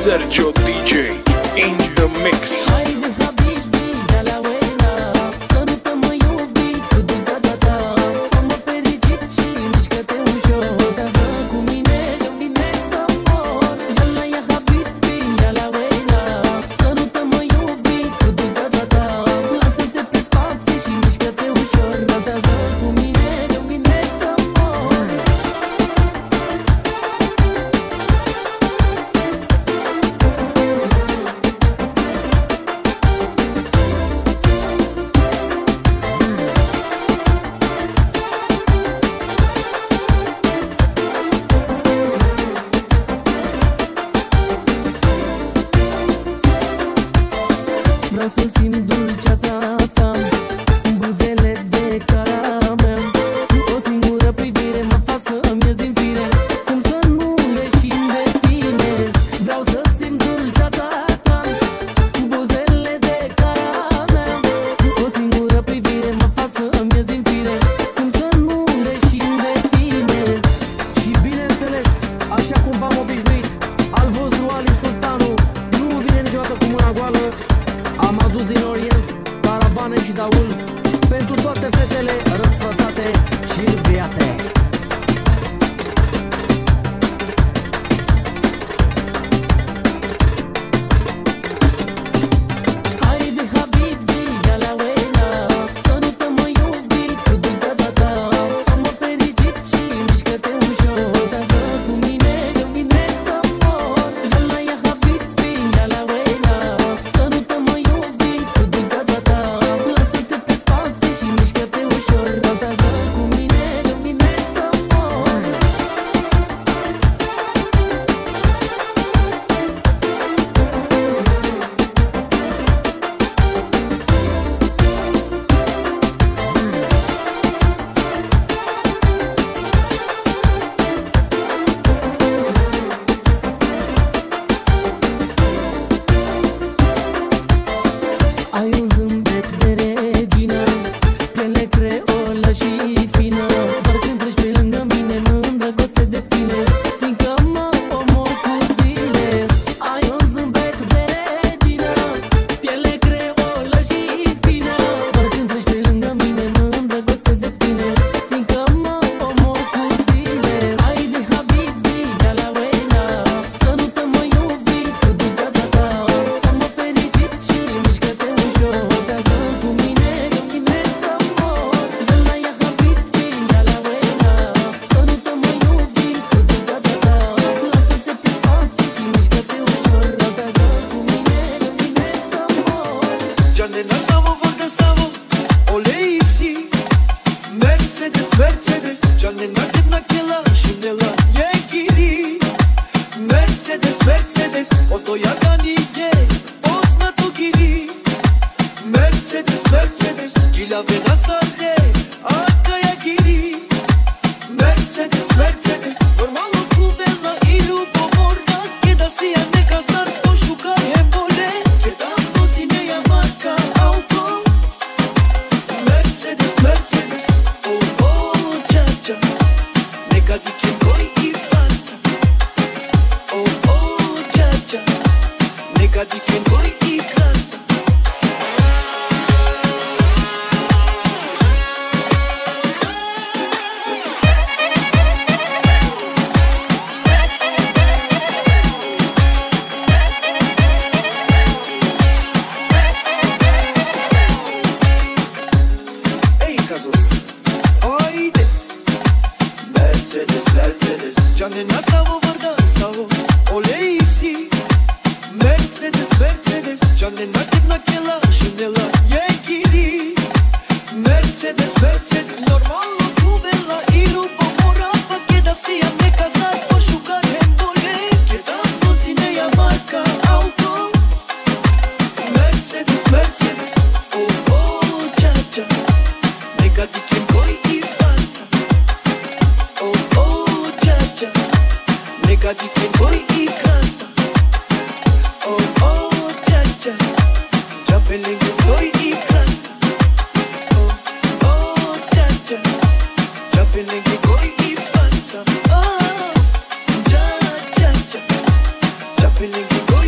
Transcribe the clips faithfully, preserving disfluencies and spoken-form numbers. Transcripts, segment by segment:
Sergio D J in the mix. Vreau să simt dulceața ta în buzele de caramel. O singură privire mă fac să-mi ies din fire. Cum să nu leșin de tine? Vreau să simt dulceața ta în buzele de caramel. O singură privire mă fac să-mi ies din fire. Cum să nu leșin de tine? Și bineînțeles, așa cum v-am obișnuit, al vostru Ali Sultanu nu vine niciodată cu mâna goală. Am adus din Orient caravane și daul pentru toate fetele răsfățate și răzbiate. Haide habibi, ia la uela, sărută-mă iubi cu dulceața ta. Fă-mă fericit și mișcă-te ușor, dansează cu mine, eu vine să mor. Ia la habibi, ia la uela, sărută-mă iubi cu dulceața ta. Lasă-te pe spate și mișcă-te ușor, dansează cu mine, eu vine să mor. Ai un zâmbet de regină, piele creolă și fină. Doar când treci pe lângă mine mă îndrăgostesc de tine. Simt că mă omor cu zile. Ai un zâmbet de regină, piele creolă și fină. Doar când treci pe lângă mine mă îndrăgostesc de tine. Simt că mă omor cu zile. Haide habibi, ia la uela, sărută-mă iubi cu dulceața ta. Fă-mă fericit și mișcă-te ușor, dansează cu mine, eu vine să mor. Ia la habibi, ia la uela, sărută-mă iubi cu dulceața ta. Lasă-te pe spate și mișcă-te ușor, dansează cu mine, eu vine să mor. Giannena Savo, Volta Savo, Oleisi, Mercedes, Mercedes, Giannena Gedna Kela, Shinela, Yekiri, Mercedes, Mercedes, Otoyaka Nije, Osna Togiri, Mercedes, Mercedes, Gila Vena Sade, Akaya Giri, Mercedes, Mercedes, normalno Kubela ilu pomorna, Keda sija neka znar poshuka jebole, Keda Fosineja marka auto, Mercedes, Mercedes, oh oh cha cha, neka dikim goi i fața, oh oh cha cha, neka dikim goi i clasa. Ei cazos, haide, Mercedes, Mercedes, Giannena Savo, Volta Savo, Oleisi, Mercedes, Mercedes, Giannena Gedna Kela, Shinela, Yekiri, Mercedes, Mercedes, normalno Kubela ilu pomora, pa Keda sija neka znar poshuka jebole, Keda Fosineja marka auto, Mercedes, Mercedes, oh oh cha cha, neka dikim goi i fața, oh oh cha cha, neka dikim goi i clasa, oh oh cha cha, già pe lângă soi i clasa, oh oh cha cha, già pe lângă goi i fața, oh cha cha cha, già pe lângă goi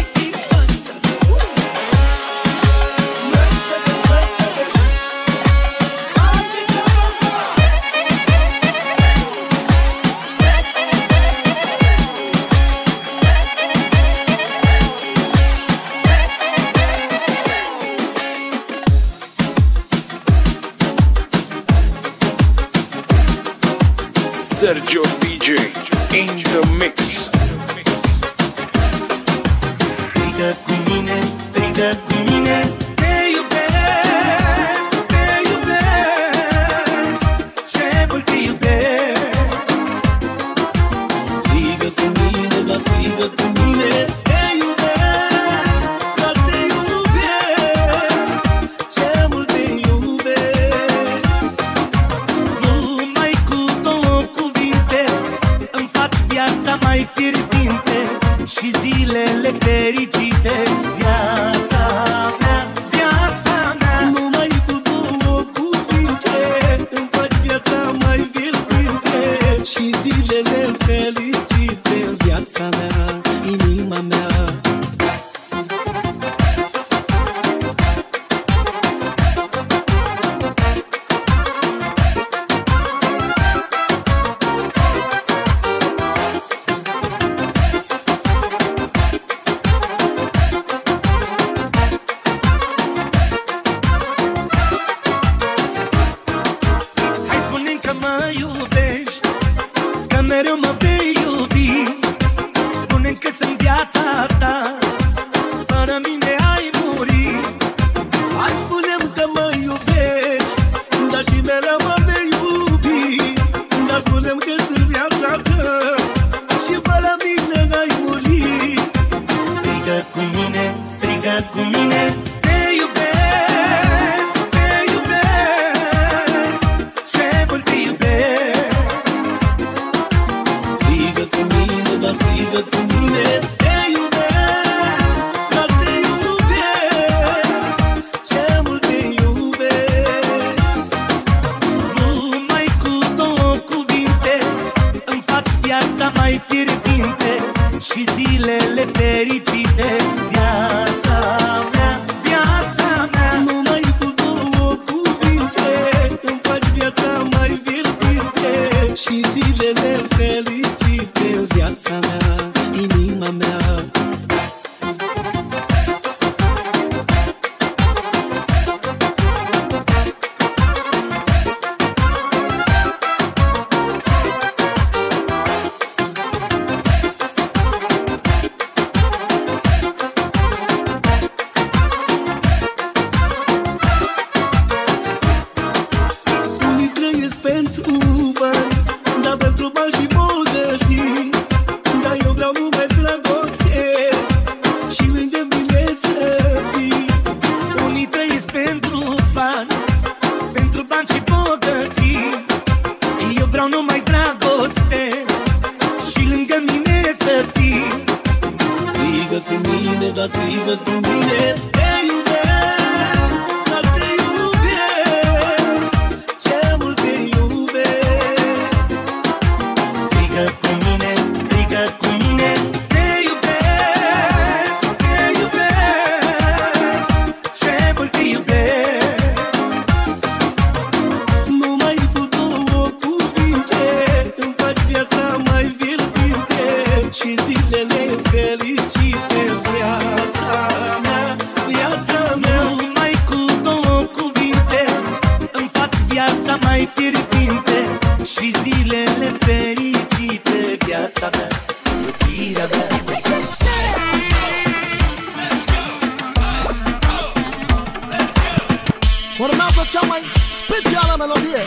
Sergio D J in the mix. Strigă cu mine, strigă cu mine, te iubesc, te iubesc, ce mult te iubesc. Strigă cu mine, dar strigă cu mine, te iubesc, dar te iubesc, ce mult te iubesc. Numai cu două cuvinte îmi fac viața mai fierbinte și zilele fericite. Viața mea, viața mea, numai cu două cuvinte îmi faci viața mai fierbinte și zilele fericite. Viața mea, inima mea. Mereu mă vei iubi, spune-mi că sunt viața ta, fără mine ai muri. Hai spune-mi că mă iubești, dar și mereu mă vei iubi, dar spune-mi că sunt viața ta și fără mine ai muri. Strigă cu mine, strigă cu mine, te iubesc, te iubesc, ce mult te iubesc. Strigă cu mine, te iubesc, dar te iubesc, ce mult te iubesc. Numai cu două cuvinte îmi fac viața mai fierbinte și zilele fericite. Viața mea, viața mea, numai cu două cuvinte îmi fac viața mai fierbinte și zilele fericite. Viața mea, inima mea. Unii trăiesc pentru bani, dar pentru bani și bogății. Dar eu vreau numai dragoste și lângă mine să fii. Unii trăiesc pentru bani, pentru bani și bogății. Eu vreau numai dragoste și lângă mine să fii. Strigă cu mine, dar strigă cu mine, te iubesc, dar te iubesc, ce mult te iubesc. Strigă cu mine, strigă cu mine, te iubesc, te iubesc, ce mult te iubesc. Numai cu două cuvinte îmi faci viața mai fierbinte și zilele fericite. Viața mea, viața mea, numai cu două cuvinte îmi fac viața mai fierbinte și zilele fericite. Viața mea, iubirea mea. Urmează cea mai specială melodie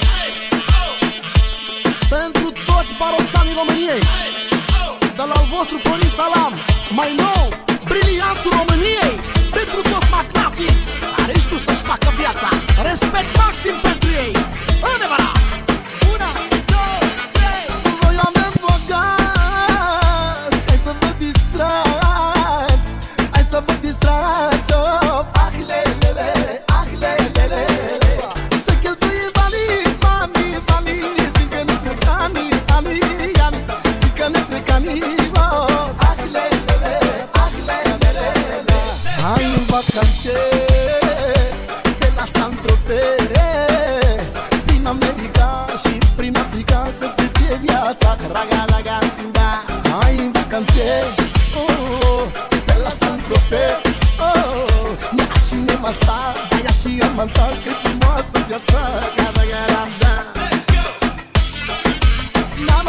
pentru toți barosanii României, de la al vostru Florin Salam, mai nou, briliantul României, pentru toți magnații care știu să-și facă viața. Respect maxim pentru ei. Adevărat! Una, două, trei! Voi oameni bogați, hai să vă distrați, hai să vă distrați, oh, ah, lelele, ah, lelele. Să cheltuie banii, banii, banii, fiindcă ne trec anii, anii, anii, fiindcă ne trec anii, oh, ah, lelele, ah, lelele. Hai în vacanțe pe la Saint-Tropez, prin America și prin Africa, că trece viața, raga, raga, da. Hai în vacanțe, oh, pe la Saint-Tropez, oh, ia și nevasta, ia și amanta, că frumoasă viața, raga, raga, da.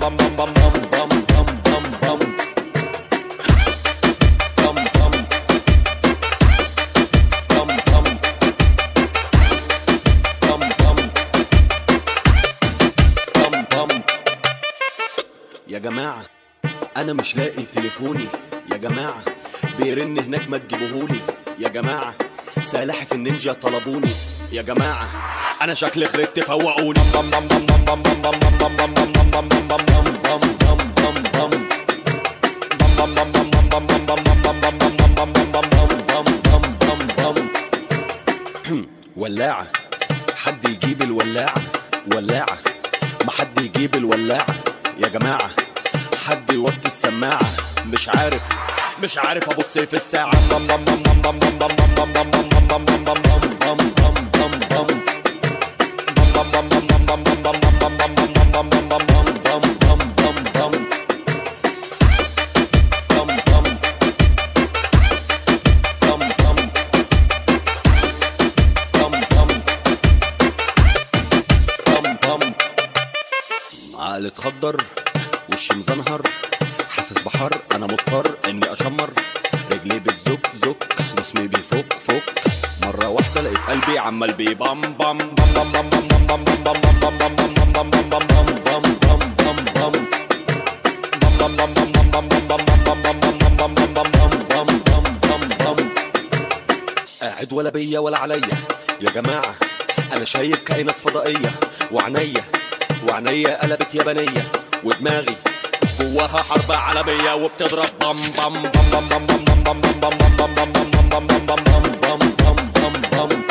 bum bum bum bum bum bum bum bum. Bum bum. Bum bum. Bum bum. Bum bum. يا جماعة أنا مش لاقي تليفوني، يا جماعة بيرن هناك ما تجيبوهولي، يا جماعة سلاحف النينجا طلبوني، يا جماعة أنا شكلي خربت فوقوني. بم بم بم بم بم بم بم بم بم بم بم بم بم بم بم بم بم. ولاعة حد يجيب الولاعة، ولاعة ما حد يجيب الولاعة، يا جماعة حد يوطي السماعة، مش عارف مش عارف ابص في الساعة. بم بم بم بم بم بم بم بم بم بم بم بم بم بم بم بم بم. عقلي اتخدر وشي مزنهر، حاسس بحر انا مضطر اني اشمر، رجلي بتزك زك جسمي بيفك فك، مرة واحدة لقيت قلبي عمال بيبم بم بم بم بم بم بم بم بم بم بم بم بم قاعد ولا بيا ولا عليا، يا جماعة أنا شايف كائنات فضائية، وعنيا وعنيا قلبت يابانية، ودماغي جواها حرب عالمية وبتضرب بم بم بم بم بم بم بم بم بم بم بم بم بم.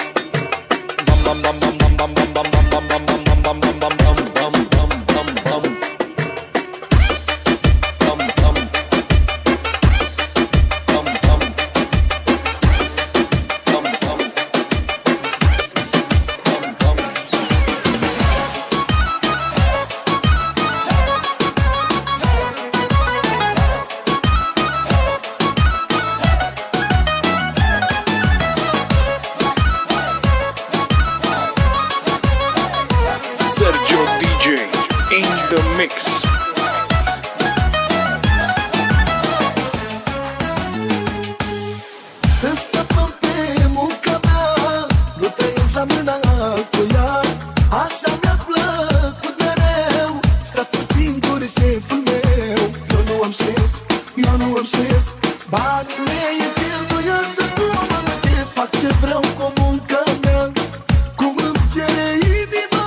Sergio دي جي in the mix. Se sta por te muncă mea, nu trăiesc la mâna cu ea, așa mi-a plăcut mereu, să fiu singur șeful meu. Eu nu am șef, eu nu am șef, banii mei e cheltuiesc și tu mă te fac ce vreau cu munca mea, cum îmi cere inima.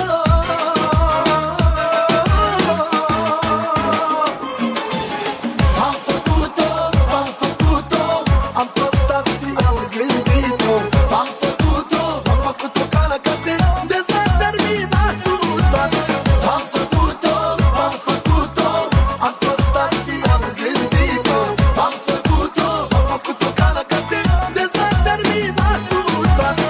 Am făcut-o, am făcut-o, am postat și am gândit-o. Am făcut-o, am făcut-o ca la carte, de s-a terminat cu toate. Am făcut-o, am făcut-o, am postat și am gândit-o. Am făcut-o, am făcut-o ca la carte, de s-a terminat cu toate.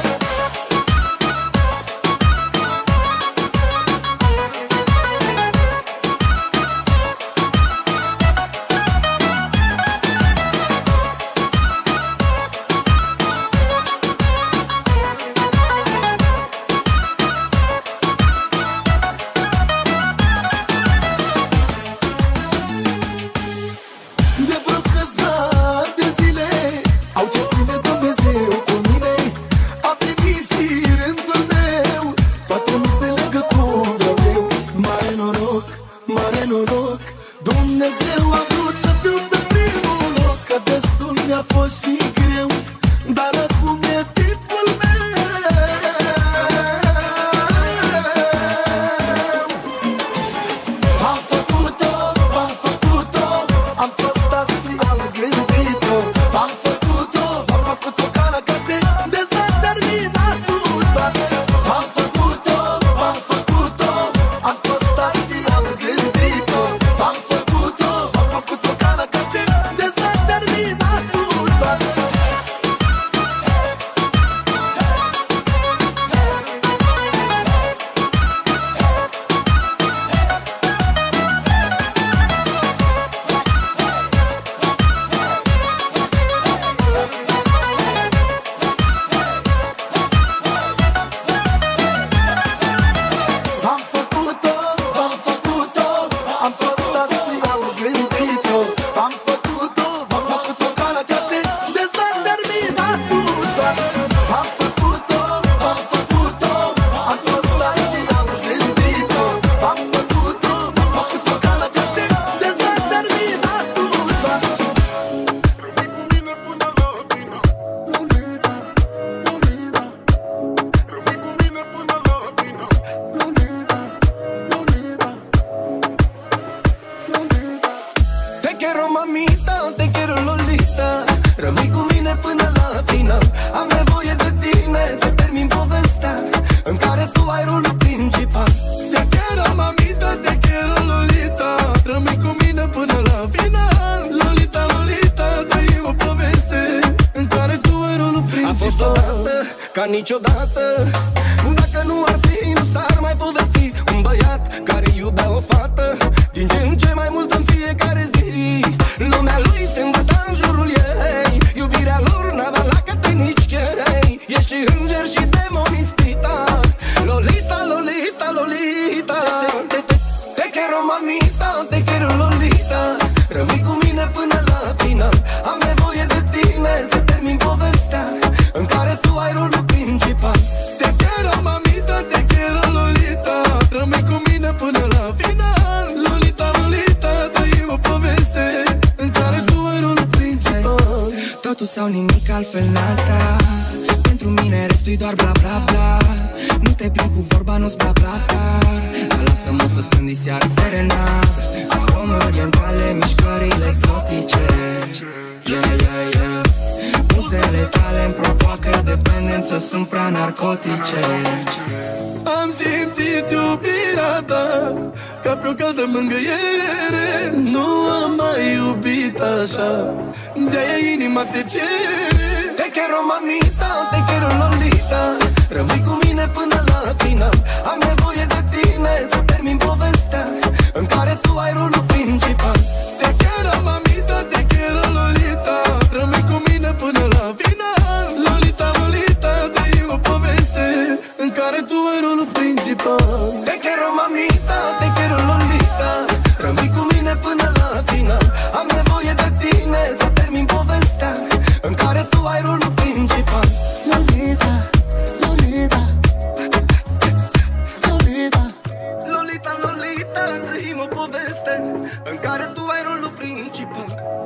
De vreo câțiva ani de zile au ce ține Dumnezeu cu mine. A venit și rândul meu, toate mi se legă cum vreau eu. Mare noroc, mare noroc, Dumnezeu a vrut să fiu pe primul loc, că destul mi-a fost și greu, dar acum e timpul meu. Am făcut-o, am făcut-o, am postat și am gândit-o. Am făcut-o, am făcut-o ca la carte, de s-a terminat cu toate. Am făcut-o, am făcut-o, am postat și am gândit-o. Am făcut-o, am făcut-o ca la carte, de s-a terminat cu toate. ca niciodată. Dacă nu ar fi, nu s-ar mai povesti un băiat care iubea o fată din ce în ce mai mult în fiecare zi. Lumea lui se învârta în jurul ei, iubirea lor n-avea lacăte nici chei. E și înger și demon ispita, Lolita, Lolita, Lolita. Te quiero mamita, te quiero Lolita, rămâi cu mine până la final. Am nevoie de tine să termin povestea în care tu ai rolul principal. Te quiero mamita, te quiero Lolita, rămâi cu mine până la final. Lolita, Lolita, trăim o poveste în care tu ai rolul principal. Totul sau nimic, altfel nada. Pentru mine restul-i doar bla bla bla. Nu te plimbi cu vorba, nu-ți bla bla bla. Dar lasă-mă să spun diseară serenat. Arome orientale, mișcările exotice. Yeah, yeah, yeah. Buzele tale îmi provoacă dependență, sunt prea narcotice. Am simțit iubirea ta ca pe o caldă mângâiere. Nu am mai iubit așa, de-aia inima te cere. Te quiero mamita, te quiero Lolita, rămâi cu mine până la final. Am nevoie de tine să termin povestea în care tu ai rolul principal. Te quiero mamita, te quiero Lolita, rămâi cu mine până la final. Lolita, Lolita, trăim o poveste în care tu ai rolul principal. Te quiero mamita, te quiero Lolita, rămâi cu mine până la final. Am nevoie de tine să termin povestea în care tu ai rolul principal. Lolita, Lolita, Lolita, Lolita, Lolita, trăim o poveste în care tu ai rolul principal.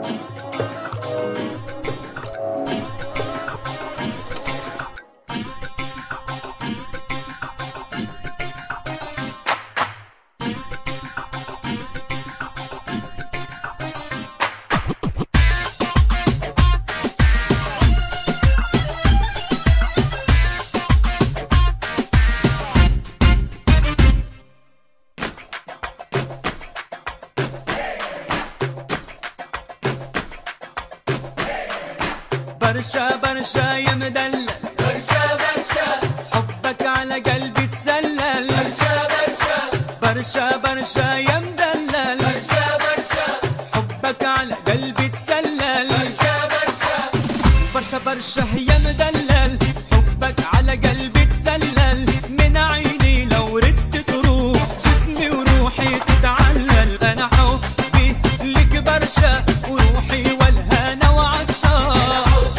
برشا برشا يا مدلل، برشا برشا حبك على قلبي تسلل، برشا برشا برشا برشا يا مدلل، برشا برشا حبك على قلبي تسلل، برشا برشا برشا برشا يا مدلل، حبك على قلبي تسلل. من عيني لو ردت تروح جسمي وروحي تتعلل. انا حبي لك برشا وروحي والهنا وعطشان،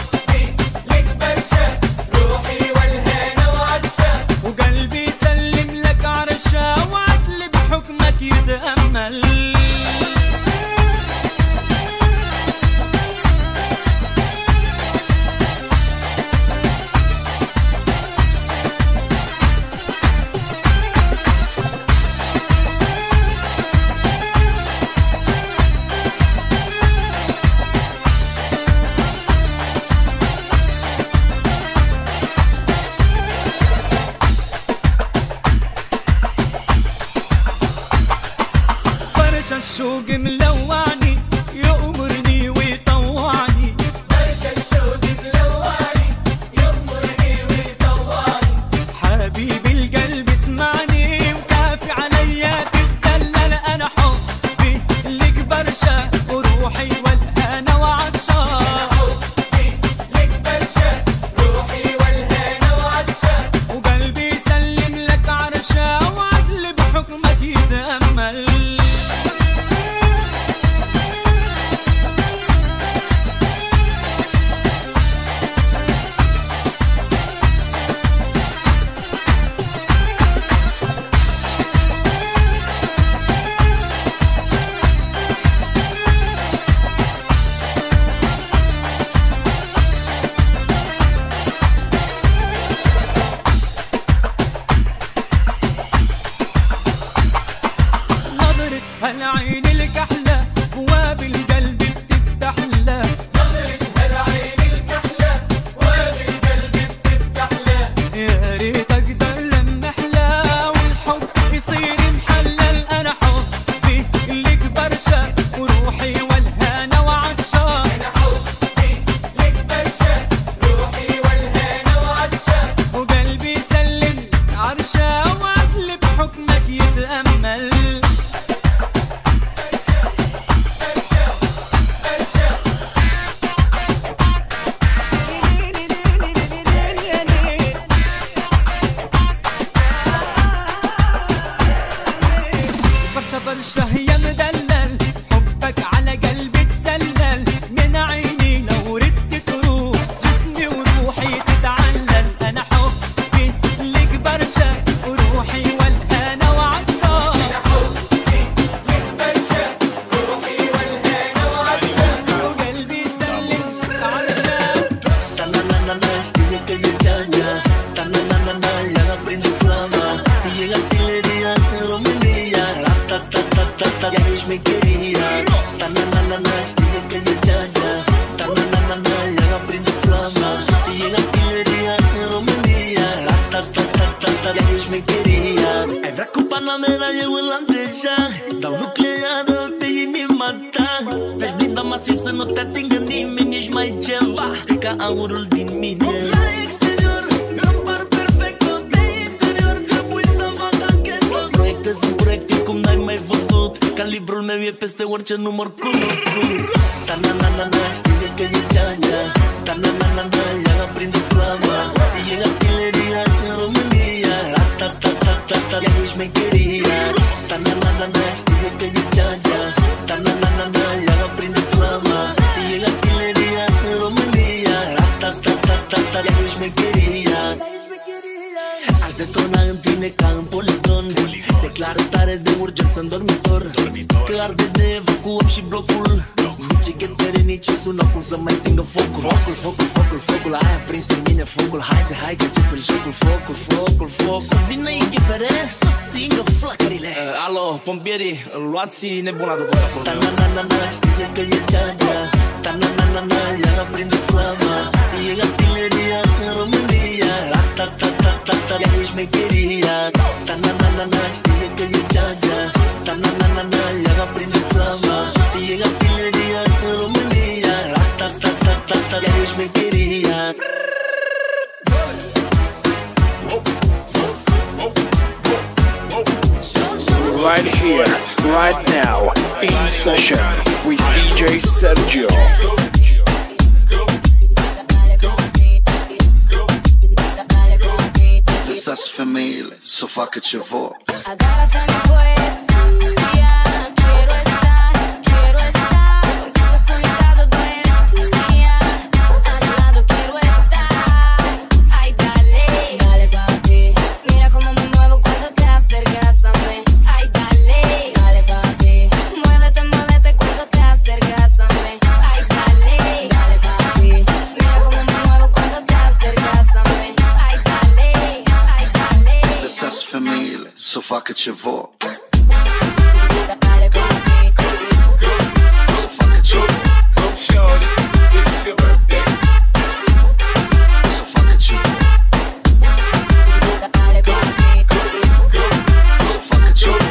وعدل بحكمك يتأمل. lângă nimeni, ești mai ceva ca aurul din mine. La exterior îmi par perfect, pe interior trebuie să fac anchetă. Proiecte sunt proiecte cum n-ai mai văzut, calibrul meu e peste orice număr cunoscut. Ta-na-na-na-na, știe că e Geagea. Ta-na-na-na-na, ea aprinde flama. E artileria în România. Ta-ta-ta-ta-ta, ea e șmecheria. Ta-na-na-na-na, știe că e Geagea. Ta-na-na-na-na, ea aprinde flama. E artileria în România. Ta-ta-ta-ta-ta, ea e șmecheria. Aș detona în tine ca în poligon. Declară stare de urgență în dormitor, că arde de evacuăm și blocul. Nici ghetere, nici sună cum să mai stingă focul. Focul, focul, focul, focul, ai aprins în mine focul. Haide, hai că începe jocul. Focul, focul, focul. Să vină inghipere, să stingă flăcările. uh, Alo, pompierii, luați nebuna după capul meu. Ta-na-na-na-na, știe că e Geagea. Ta-na-na-na-na, ea aprinde flama. E artileria în România. Ta-ta-ta-ta-ta, ea e șmecheria. Ta-na-na-na-na, știe că e Geagea. Ta-na-na-na-na, ea aprinde flama. E artileria în România. Ta-ta-ta-ta-ta, ea e șmecheria. Right here, right now, in session with D J Sergio. Lăsați femeile să facă ce vor. Agárrate mi poesía, quiero estar, quiero estar contigo soñado, tú eres mía. A tu lado quiero estar. Ay, dale, dale papi. Mira cómo me muevo cuando te acercas a mí. Ay, dale, dale papi. Muévete, muévete cuando te acercas a mí. Ay, dale, dale papi. Mira cómo me muevo cuando te acercas a mí. Ay, dale, ay, dale. Lăsați femeile să facă ce vor. Să facă ce vor. Să facă ce vor. Să facă ce vor.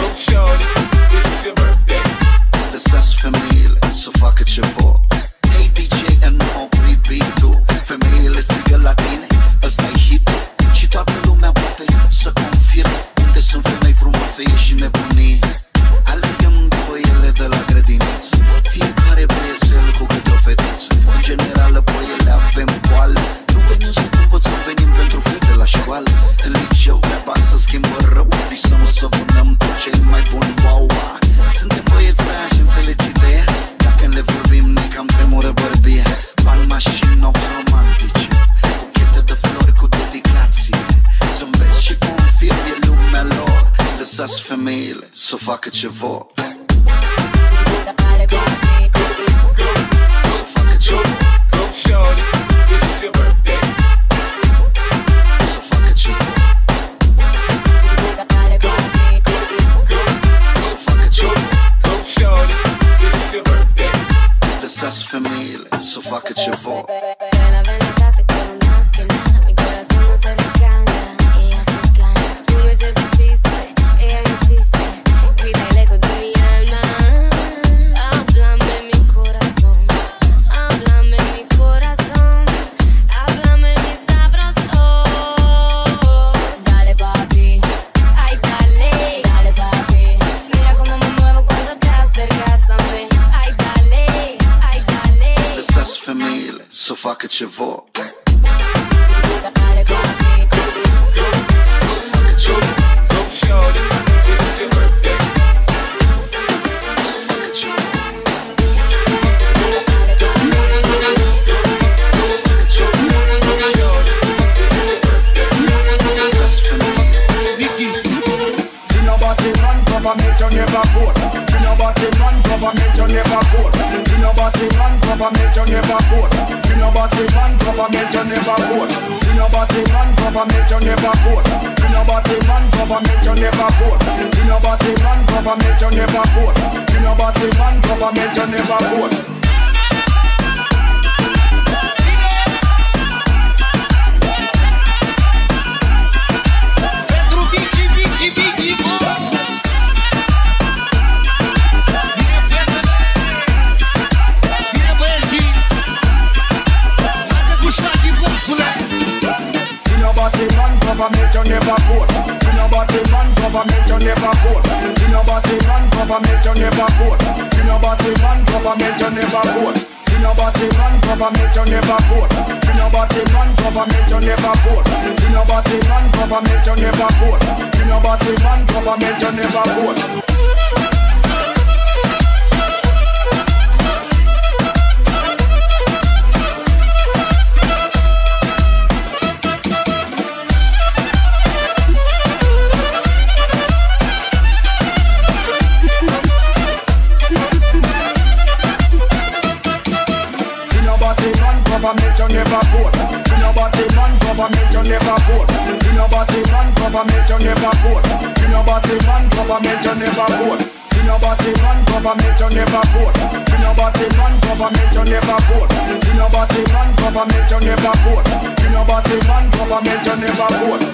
Lăsați femeile să facă ce vor. Hey D J, nu opri beat-ul. Femeile strigă la tine, ăsta-i hit-ul. Și toată lumea poate să confirme. Unde sunt femei frumoase, e și nebunii. Alergăm după ele de la grădiniță. Fiecare băiețel cu câte o fetiță. În general, băi, ele avem boală. Nu venim să învățăm, venim pentru fete la școală. În liceu, treaba să schimbă rău. Visăm să vânăm tot cei mai buni, wow. Suntem băiețași, înțelegi ideea? Dacă le vorbim, ne cam tremură bărbia. Bani, mașini, nopți romantice, buchete de flori cu dedicație. Zâmbesc și confirm, e lumea lor. Lăsați femeile să facă ce vor. Să facă ce vor. Să facă ce vor. Să facă ce vor. Lăsați femeile să facă ce vor. Ven a venezate con más que nada, mi corazón no se descansa. Ella se gana, tú me seduciste, ella insiste, grita el eco de mi alma. Háblame mi corazón, háblame mi corazón, háblame mi sabroso. Dale papi, ay dale, dale papi. Mira cómo me muevo cuando te acercas a mí. Ay dale, ay dale. Lăsați femeile să facă ce vor. Dale papi. Să facă ce vor. Să facă ce vor. Lăsați femeile. Government you never vote. In your body run, government you never vote. In your body run, government you never vote. In your body run, government you never vote. In your body run, government you never vote. In your body run, government you never vote. In your body run, government you never vote. In your body run, government you never vote. Bine, băieți, government you never vote. In a body man government you never vote. In a body man government you never vote. In a body man government you never vote. In a body man government you never vote. In a body man government you never vote. In a body man government you never vote. In a body man government you never vote. Government you never vote. In a body man government you never vote. In a body man government you never vote. In a body man government you never vote. In a body man government you never vote. In a body man government you never vote. In a body man government you never vote. In a body man government you never vote.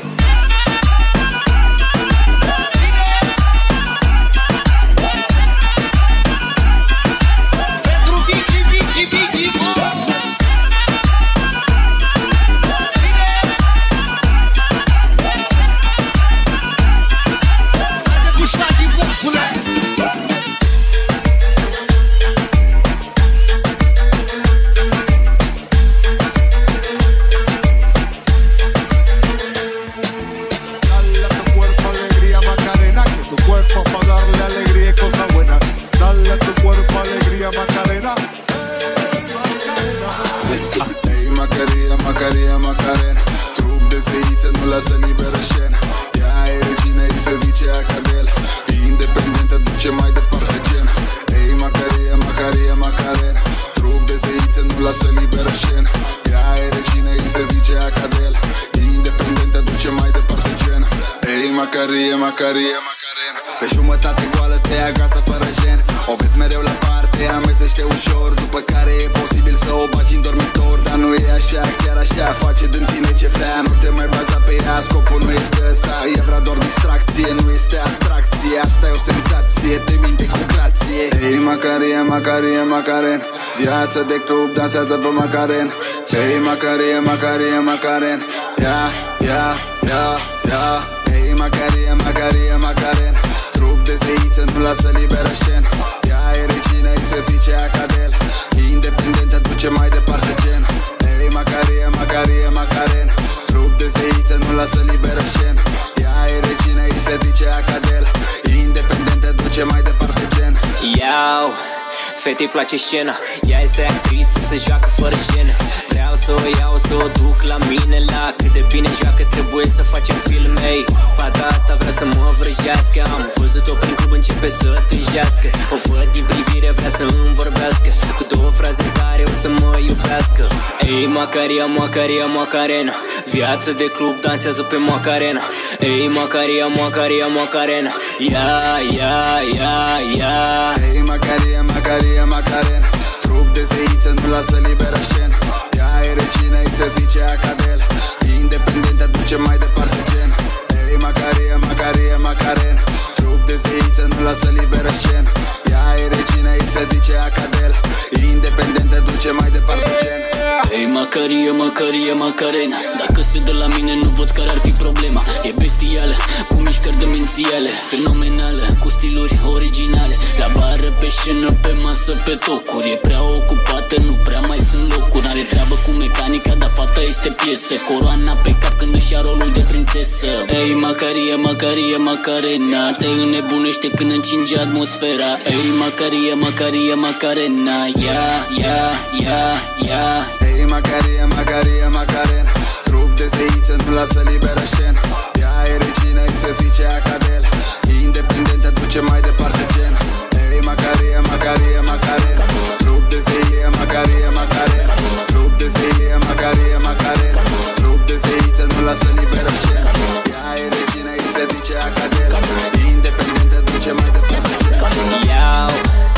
Macaria, Macaria, Macarena. Pe jumătate goală te agață fără gen. O vezi mereu la parte, amețește ușor. După care e posibil să o bagi în dormitor. Dar nu e așa, chiar așa face din tine ce vrea. Nu te mai baza pe ea, scopul nu este ăsta. E vrea doar distracție, nu este atracție. Asta e o senzație, te minte cu grație. Ei, Macaria, Macaria, Macaren. Viață de club, dansează pe Macaren. Ei, Macaria, Macaria, Macaren. Ia, ia, ia, ia. Ei, Macaria, Macaria, Macaren. Trup de zeiță, nu lasă liberă scen. Ea e regină, îi se zice Acadel. Independent, aduce mai departe gen. Ei, Macaria, Macaria, Macaren. Trup de zeiță, nu lasă liberă scen. Ea e regină, îi se zice Acadel. Independent, aduce mai departe gen. Iau, fetei place scena. Ea este actriță, se joacă fără jenă. Vreau să o iau, să o duc la mine. La cât de bine joacă, trebuie să facem film. Ei, fata asta vrea să mă vrăjească. Am văzut-o prin club, începe să tânjească. O văd din privire, vrea să îmi vorbească. Cu două fraze care o să mă iubească. Ei, Macaria, Macaria, Macarena. Viață de club, dansează pe Macarena. Ei, Macaria, Macaria, Macarena. Ia, ia, ia, ia. Ei, Macaria, Macaria, Macarena. Trup de zeiță, nu lasă liberă scen. Ea e regină, îi se zice Acadel. Independent, aduce mai departe gen. Ei, Macaria, Macaria, Macarena. Trup de zeiță, nu lasă liberă scen. Ea e regină, îi se zice Acadel. Independent, aduce mai departe gen. Ei, Macaria, Macaria, Macarena. Dacă se dă la mine, nu văd care ar fi problema. E bestială, cu mișcări demențiale. Fenomenală, cu stiluri originale. La bară, pe scenă, pe masă, pe tocuri. E prea ocupată, nu prea mai sunt locuri. Are treabă cu mecanica, dar fata este piesă. Coroana pe cap când își ia rolul de prințesă. Ei, Macaria, Macaria, Macarena. Te înnebunește când încinge atmosfera. Ei, Macaria, Macaria, Macarena. Ia, ia, ia, ia. Ei, Macaria, Macaria, Macarena. Trup de zeiță, nu lasă liberă scen. Ea e regină, îi se zice Acadel. Independent, aduce mai departe gen. Ei, Macaria, Macaria, Macarena. Trup de zeiță, Macaria, Macarena. Trup de zeiță, Macaria, Macarena. Trup de zeiță, nu lasă liberă scen. Ea e regină, îi se zice Acadel. Independent, aduce mai departe gen. Iau.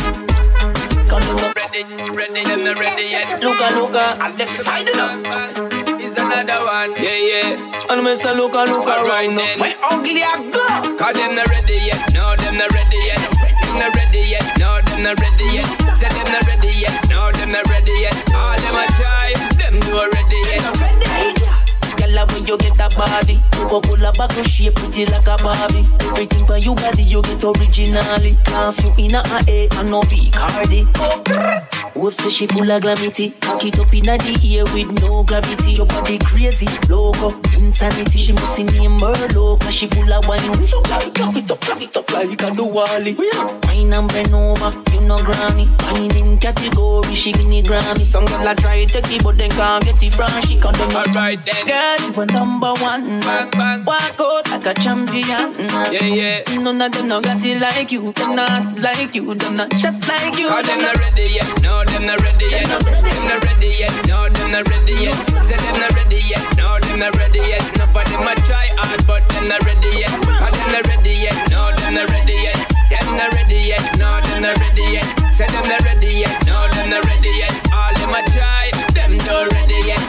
Ready, ready, and the ready yet. Luca, Luca, I'm left side up. Is another one, yeah, yeah. And me say, Luca, Luca, right then. Where ugly I go? Cause them not ready yet, no, them not ready yet. Them not ready yet, no, them not ready yet. Say them not ready yet, no, them not ready yet. All them a try, them not ready yet. Girl, when you get a body. Coca-Cola bottle shape pretty like a Barbie. Everything for you body you get originally. Cause you in a A and no B Cardi. Hope say she full of glamity. Cock it up in the air with no gravity. Your body crazy, loco, insanity. She must see name Merlot cause she full of wine. So like, clap it up, clap it up like a Wally. Wine and bend over, you know granny. Wine in category, she give me Grammy. Some girl a try to take it but they can't get it from she can't do nothing. Alright then. Girl, you a number one. Bang, bang. Walk out like a champion. Yeah, yeah. None of them no got it like you. Them not like you. Them not shot like you. Cause them not ready yet. No, them not ready yet. Them not ready yet. No, them not ready yet. Say them not ready yet. No, them not ready yet. Nobody might try hard but them not ready yet. Cause them not ready yet. No, them not ready yet. Them not ready yet. No, them not ready yet. Say them not ready yet. No, them not ready yet. All them a try. Them not ready yet.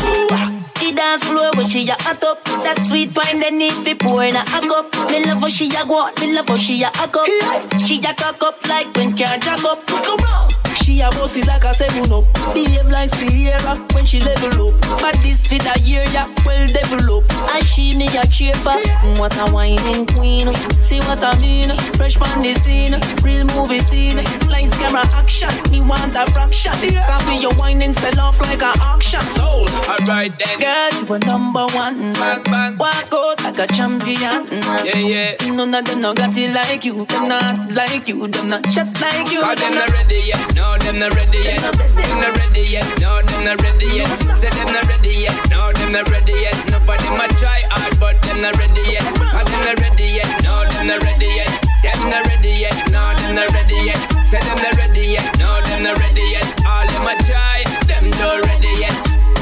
The dance floor when she a hot up. That sweet wine they need fi pour in a cup. Me love how she a go, me love how she a hack up. She a cock up like when car jack up. Look around. She a bossy like a seven up. Behave like Sierra when she level up. But this fit a year ya well develop. And she me a cheer for. What a whining queen. See what I mean? Fresh on the scene. Real movie scene. Lights, camera, action. Me want a fraction. Copy your whining sell off like a auction. Sold. Alright then. Girl, you a number one. Bang, bang. Walk out like a champion. Yeah, yeah. None of them no got it like you. Them not like you. Them not shot like you. Cause them not ready yet. No, them not ready yet. Them not ready yet. No, them not ready yet. Say them not ready yet. No, them not ready yet. Nobody might try hard, but them not ready yet. Cause them not ready yet. No, them not ready yet. Them not ready yet. No, them not ready yet. Say them not ready yet. No, them not ready yet. All them a try. Them not ready yet.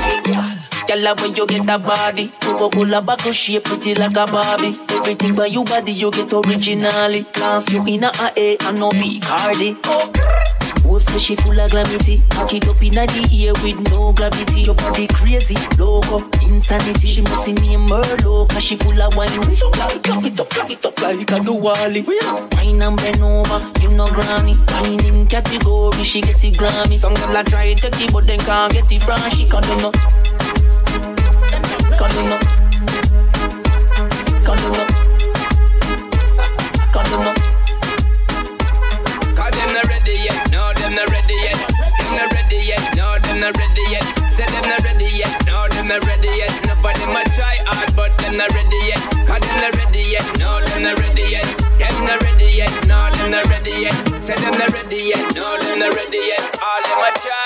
Girl, when you get a body, Coca-Cola bottle shape pretty like a Barbie. Everything by you body you get originally. Cause you in a A and no B Cardi. Hope say she full of glamity. Cock it up in the air with no gravity. Your body crazy, loco, insanity. She must see name Merlot cause she full of wine. So like, clap it up, clap it up like a Wally. Wine and bend over, you know granny. Wine in category, she get it Grammy. Some girl a try to take it but they can't get it from she can't do no. Can't do no. Can't do no. Can't do no. Cause them not ready yet. No, them not ready yet. Them not ready yet. No, them not ready yet. Say them not ready yet. No, them not ready yet. Nobody might try hard, but them not ready yet. Cause them not ready yet. No, them not ready yet. Them not ready yet. No, them not ready yet. Say them not ready yet. No, them not ready yet. All them a try.